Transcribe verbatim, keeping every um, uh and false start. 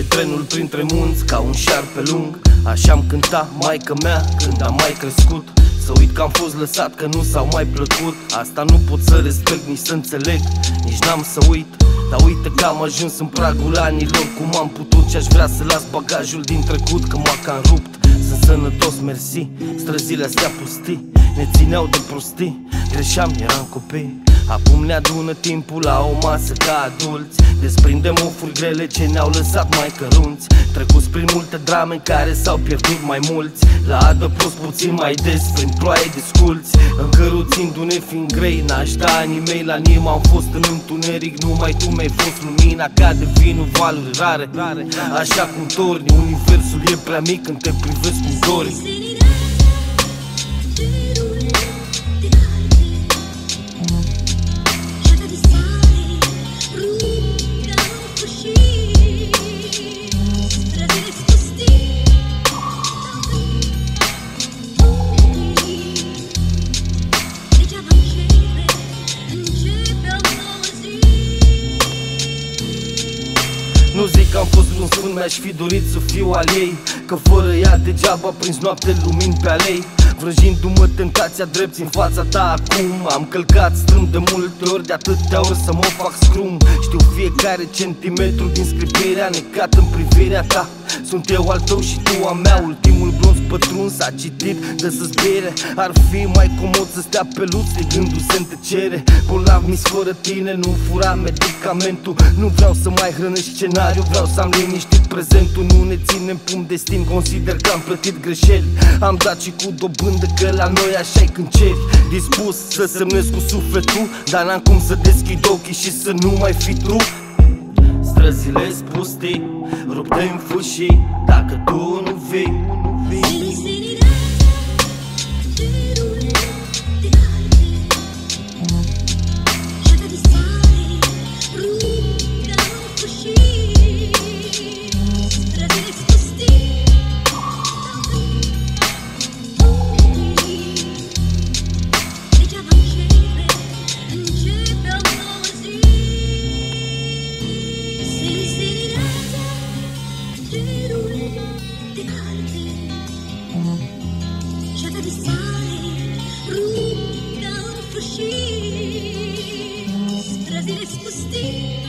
Trece trenul printre munți ca un șarpe lung. Așa-mi cânta maică mea când am mai crescut. Să uit că am fost lăsat, că nu s-au mai plăcut. Asta nu pot să respect, nici să înțeleg, nici n-am să uit. Dar uite că am ajuns în pragul anilor. Cum am putut și aș vrea să las bagajul din trecut, că m-a cam rupt. Sunt sănătos, mersi. Străzile astea pustii ne țineau de prostii. Greșeam, eram copii. Acum ne adună timpul la o masă ca adulți. Desprindem ofuri grele ce ne-au lăsat mai cărunți. Trecuți prin multe drame în care s-au pierdut mai mulți. La adăpost puțin mai des, prin ploaie disculți. Încăruțindu-ne fiind grei, n-aș da anii mei la nim. Am fost în întuneric, numai tu mi-ai fost lumina. Cade vinul, valuri rare, așa cum torni. Universul e prea mic când te privesc cu dori. Nu zic că am fost vreun sfânt, mi-aș fi dorit să fiu al ei, că fără ea degeaba prins noapte lumini pe alei. Vrăjindu-mă tentația drept în fața ta acum. Am călcat strâmb de multe ori, de atâtea ori să mă fac scrum. Știu fiecare centimetru din scripirea necat în privirea ta. Sunt eu al tău și tu a mea. Ultimul bronz pătruns a citit de să-ți bere. Ar fi mai comod să stea pe luți ligându-se în tăcere. Bolnav mis fără tine, nu fura medicamentul. Nu vreau să mai hrănești scenariu, vreau să am liniștit prezentul. Nu ne ținem pumn destin, consider că am plătit greșeli. Am dat și cu dobândă, că la noi așa-i când ceri. Dispus să semnez cu sufletul, dar n-am cum să deschid ochii și să nu mai fi tu. Străzile-s pustii, rupte în fâșii, dacă tu nu vii, nu vii. Scelta di sale, ruga un fuscì, strasile sposti.